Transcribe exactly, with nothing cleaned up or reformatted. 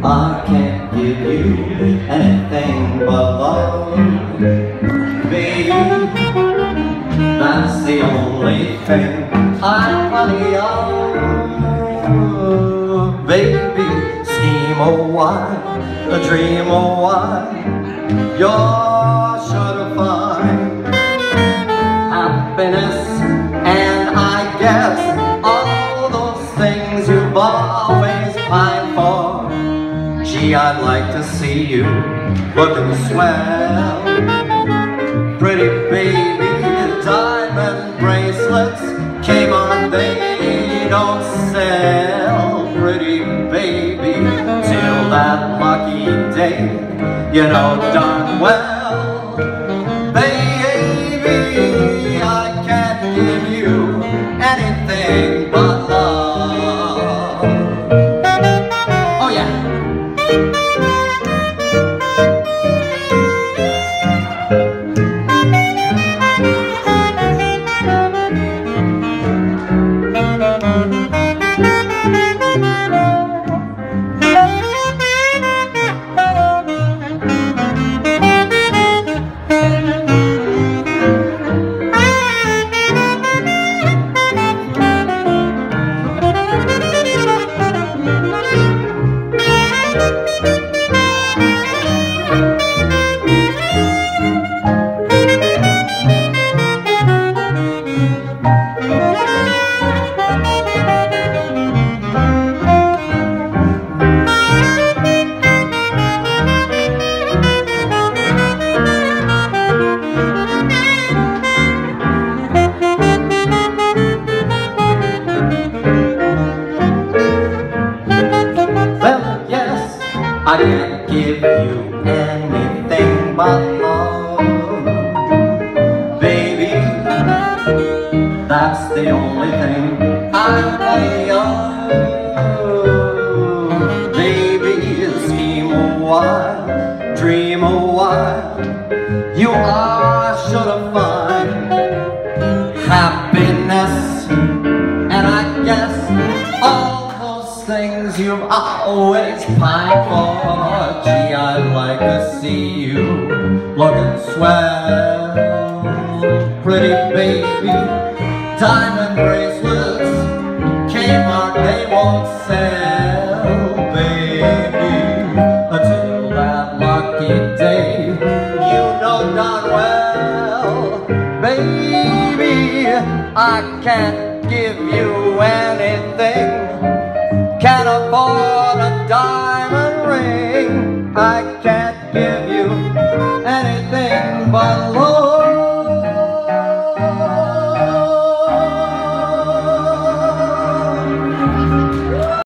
I can't give you anything but love, baby. That's the only thing I'm plenty of, baby. Scheme of why, a dream of why, you're sure to find happiness, and I guess all those things you've always pined for. Gee, I'd like to see you looking swell, pretty baby. Diamond bracelets came on, they don't sell, pretty baby, till that lucky day, you know darn well, baby, I can't give you anything but love. Oh yeah. I can't give you anything but love, baby. That's the only thing I'm plenty of, baby. Scheme a while, dream a while, you are sure to find happiness, and I guess all things you've always pined for. Gee, I'd like to see you looking swell, pretty baby. Diamond bracelets came on, they won't sell, baby, until that lucky day, you know darn well, baby, I can't give you anything, can't afford a diamond ring. I can't give you anything but love.